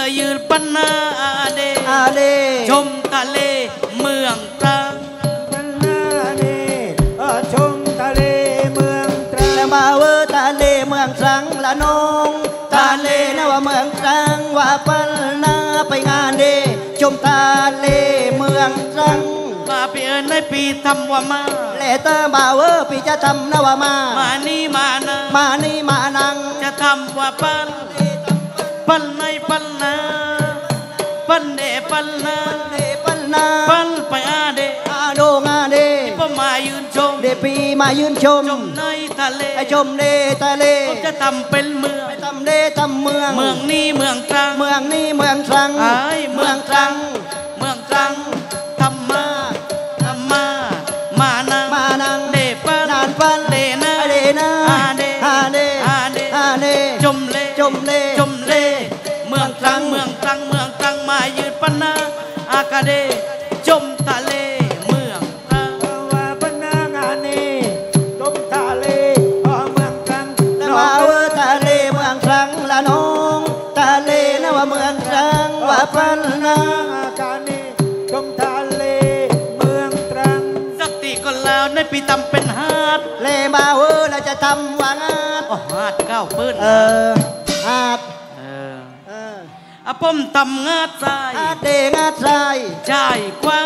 ะยืนปันนาเดชมทะเลเมืองตรังปันนาเดชมทะเลเมืองตรังแล้วมาทะเลเมืองตรังละน้องทะเลนะว่าเมืองตรังว่าปันนาไปงานเดชมทะเลเมืองตรังมาปีในปีทำว่ามาเลเตอร์บ่าวปีจะทำนะว่ามานี่มานะมานี่มานังจะทำว่าปันในปันนาปันเดปันนาปันไปอาเดโดงาเดพ่อมายืนชมเดปีมายืนชมในทะเลชมเดทะเลจะทำเป็นเมืองทำเดทำเมืองนี้เมืองตรังเมืองนี้เมืองตรังเมืองตรังทำมานังเดปันเดนาจมเลเมืองตรังมายืนปันนาอากาเดจมทะเลเมืองตรังว่าปันนางานนี้จมทะเลเมืองตรังแล้วมาทะเลเมืองตรังละน้องทะเลนะว่าเมืองตรังว่าปันนางานนี้จมทะเลเมืองตรังสักตีก็แล้วในปีทำเป็นฮาดเลมาแล้วจะทำว่างาดฮาดก้าวปืนฮาดผมทำงาดใจเดงาดใจกว้าง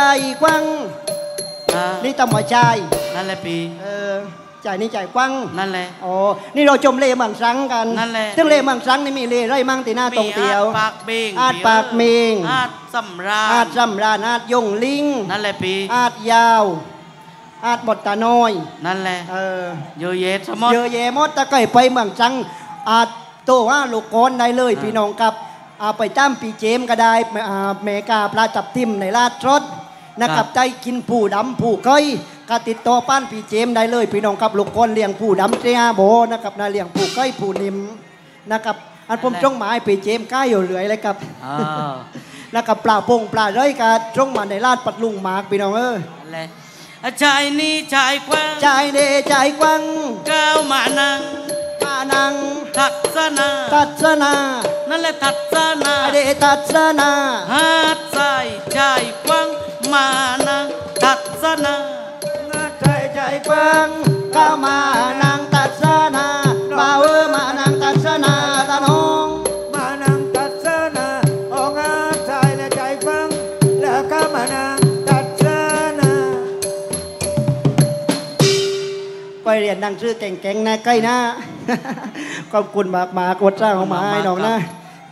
นี่ทำหัวใจนั่นแหละปีใจนี่ใจกว้างนั่นแหละอ๋อนี่เราจมเลเมืองตรังกันนั่นแหละซึ่งเลเมืองตรังนี่มีเลไรมั่งตีหน้าตรงเตียวปากเบงอาดปากเมงอาดสำราญอาดยงลิงนั่นแหละปีอาดยาวอาดบดตาน้อยนั่นแหละเยอะแยะสมดเยอะแยะมดตะไก่ไปเมืองตรังอาจโตว่าลูกก้อนได้เลยพี่น้องครับไปจ้ำปีเจมก็ได้เมกาปลาจับทิมในลาดรถนะครับใจกินผู้ดำผู้ก้อยก็ติดต่อป้านปีเจมได้เลยพี่น้องครับลูกก้อนเลี้ยงผู้ดำเจ้าโบนะครับนาเลี้ยงผู้ก้อยผู้นิ่มนะครับอันผมจ้องหมายปีเจมก้าอยู่เหลือยเลยครับนะครับปลาพงปลาร้อยกาจ้องมาในลาดปัดลุงหมากพี่น้องใจนี่ใจกว้างใจกว้างก้าวมานังทัศนานั่นแหละทัศนาทัศนาหาดใจกว้างมานังทัศนาใจกว้างก้าวมานังทัศนาบ่าวมานังทัศนาตาน้องมานังทัศนาองาใจและใจกว้างแล้วก้าวมานังทัศนาไปเรียนหนังสือเก่งๆนะใกล้นะขอบคุณมากดจ้างของมาให้น้องนะ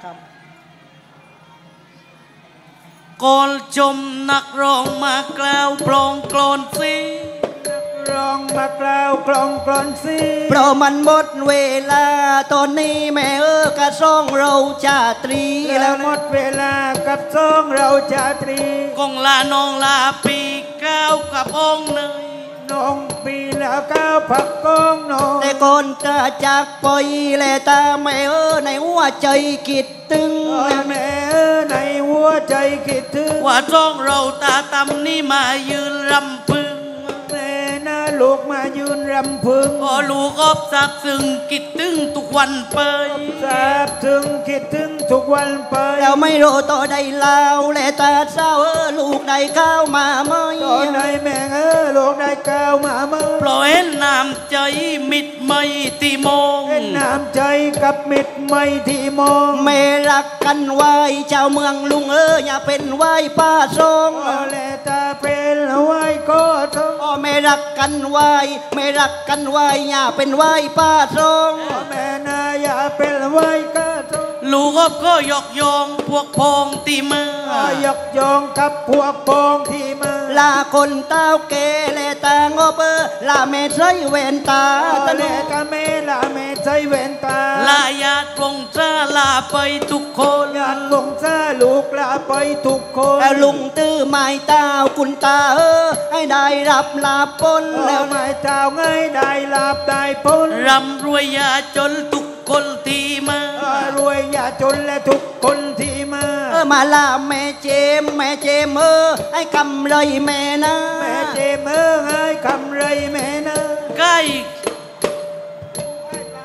ก่อนจมนักร้องมากล่าวปลองกลอนสิร้องมากล่าวกลองกลอนสิเพราะมันหมดเวลาตอนนี้แม่กระซ่องเราจะตรีแล้วหมดเวลากับซ่องเราจะตรีกงลาน้องลาปีก้าวกับองเนยน้องปีแล้วก้าวผักกองน้องแต่ก่อนจะจากไปแลตาแม่ในหัวใจคิดถึงแม่ในหัวใจคิดถึงว่าจ้องเราตาตำนี่มายืนรำพึงแม่น่าลูกมายืนรำพึงลูกอบซับซึ้งคิดถึงทุกวันไปซับซึ้งคิดถึงทุกวันไปแล้วไม่รู้ต่อใดเล่าแลตาเศร้าลูกได้ข้าวมาไหมต่อใดแม่ลูกได้ข้าวมาไหมปล่อยน้ำใจมิดไม่ที่มองเห็นน้ำใจกับมิดไม่ที่มองแม่รักกันไว้เจ้าเมืองลุงอย่าเป็นไว้ป้าทรงแลตาเป็นไว้ก็ทรงแม่รักกันไว้อย่าเป็นไว้ป้าทรงแม่นาอย่าเป็นไว้ก็ทรงลูกก็ยกยองพวกพองตีมือยกยองกับพวกพองที่มือลาคนเต้าเกเลตางบลาเมใช้เวนตาตะเลกะเมลาเมใช้เวนตาลาญาติวงจ้าลาไปทุกคนญาติวงจ้าลูกลาไปทุกคนแล้วลุงตื้อไม้เต้าคุณตาให้ได้รับลาปนแล้วไม้เต้าให้ได้รับได้ปนร่ำรวยอย่าจนทุกคนที่มารวยอย่าจนและทุกคนที่มาลาแม่เจมให้กำไรแม่นะแม่เจมให้กำไรแม่นะใกล้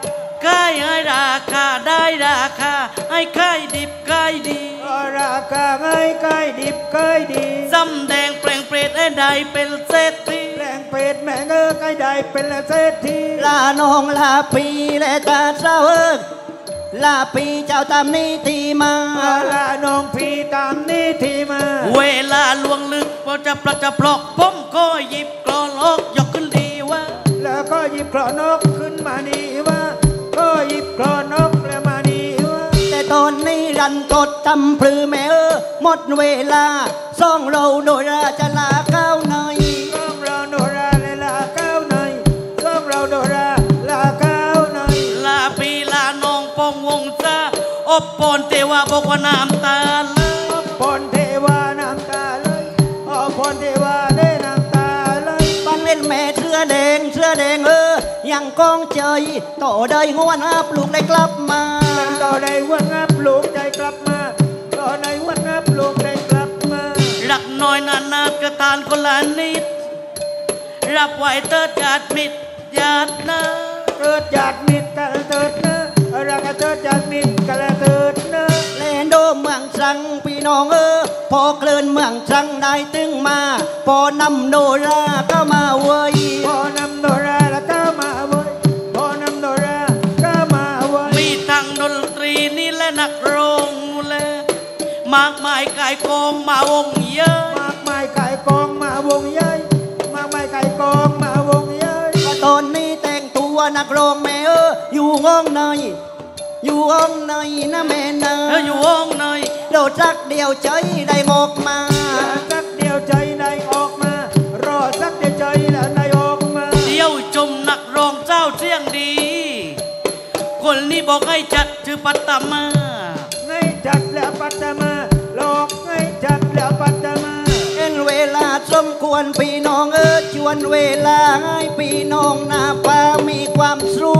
ขายให้ราคาได้ราคาให้ขายดิบขายดีราคาง่ายใกล้ดิบใกล้ดีสำแดงแปลงเปรตให้ได้เป็นเศรษฐีแรงเป็ดแม่เงอใกล้ได้เป็นเศรษฐีลาน้องลาปีและตาเศร้าลาปีเจ้าตามนี้ทีมาลาน้องพี่ตามนี้ที่มาเวลาลวงลึกพอจะปลักจะปลอกผมก็หยิบกรอนออกยกขึ้นดีว่าแล้วก็หยิบกรอนกขึ้นมานี่ว่าก็หยิบกรอนกแล้วมานี่ว่าแต่ตอนนี้รันกดจำพลือแม่หมดเวลาซ่องเราโดยราจะลาเข้าในซ่องเราโดราเลยลาเก้าหน่อยซ่องเราโดราลาเก้าหน่อยลาปีลานองปองวงซาอบปอนเทวาบอกว่าน้ำตาไหลพรเทวาน้ำตาเลยพรเทวาได้น้ำตาเลยปันเล่นแม่เสื้อแดงยังกองเจยต่อได้งวนอับลูกได้กลับมาต่อในวันงับลูกได้กลับมาต่อในวันงับลูกได้กลับมารักน้อยนานนาดกระตานคนละนิด รับไว้เติดญาติมิตรญาตินะเกิดจากมิตรกันเกิดนะรักเกิดจากมิตรกันเกิดนะแลนโดเมืองสังพี่น้องพอเคลื่อนเมืองสังได้ตึงมาพอนำโนราก็มาเว้ยพอนำโนราแล้วก็มาเว้ยพอนำโนราก็มาเว้ยมีทั้งดนตรีนี่และนักร้องและมากมายกายกองมาวงเยอะมากมายไก่กองมาวงเย้ยมากมายไก่กองมาวงเย้ยก็ตอนนี้แต่งตัวนักร้องแม่อยู่ห้องในอยู่ห้องในนะแม่นะเธออยู่ห้องหน่อยโดดสักเดียวใจได้งอกมาสักเดียวใจได้ออกมารอสักเดียวใจแล้วได้ออกมาเดียวชมนักร้องเจ้าเสียงดี คนนี้บอกให้จัดชื่อปัตตมาไงจัดแล้วปัตตมาหลอกไงจัดแล้วปัตตมาเอ็นเวลาสมควรพี่น้องชวนเวลาให้พี่น้องนาปามีความสุ